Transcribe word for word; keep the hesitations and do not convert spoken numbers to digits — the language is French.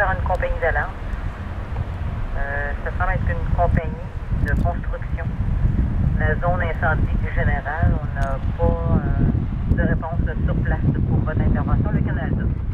par une compagnie d'alarme. Euh, ça semble être une compagnie de construction. La zone incendie générale, on n'a pas euh, de réponse sur place pour votre intervention. Le canal deux.